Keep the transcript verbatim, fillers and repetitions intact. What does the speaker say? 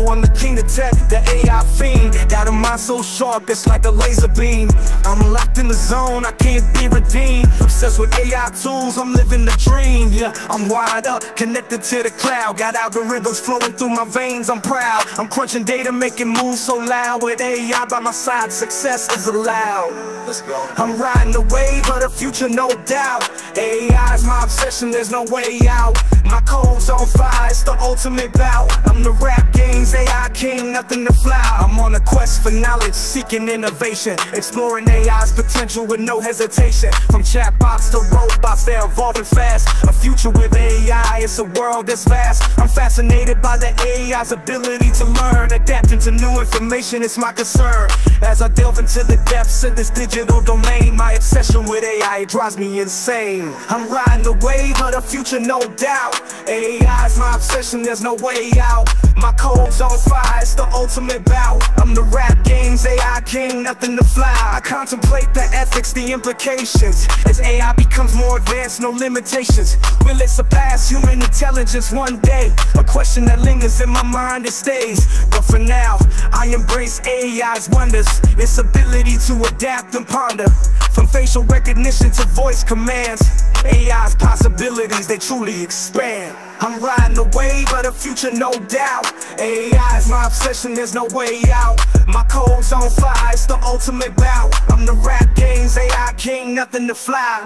know I'm the king of tech, the A I fiend. Got a mind so sharp, it's like a laser beam. I'm locked in the zone, I can't be redeemed. Obsessed with A I tools, I'm living the dream. Yeah, I'm wired up, connected to the cloud. Got algorithms flowing through my veins, I'm proud. I'm crunching data, making moves so loud. With A I by my side, success is allowed. Let's go. I'm riding the wave of the future, no doubt. A I is my obsession, there's no way out. My code's on fire, it's the ultimate bout. I'm the rap game's A I king, nothing to flout. I'm on a quest for knowledge, seeking innovation, exploring A I's potential with no hesitation. From chatbots to robots, they're evolving fast. A future with A I, it's a world that's vast. I'm fascinated by the A I's ability to learn, adapting to new information, it's my concern. As I delve into the depths of this digital domain, my obsession with A I, it drives me insane. I'm riding the wave of the future, no doubt. A I's my obsession, there's no way out. My code's on fire, it's the ultimate bout. I'm the rap game's A I king, nothing to fly. I contemplate the ethics, the implications. As A I becomes more advanced, no limitations. Will it surpass human intelligence one day? A question that lingers in my mind, it stays. But for now, I embrace A I's wonders, its ability to adapt and ponder. From facial recognition to voice commands, A I's possibilities, they truly expand. I'm riding the wave of the future, no doubt. A I is my obsession, there's no way out. My code's on fire, it's the ultimate bout. I'm the rap game's A I king, nothing to fly.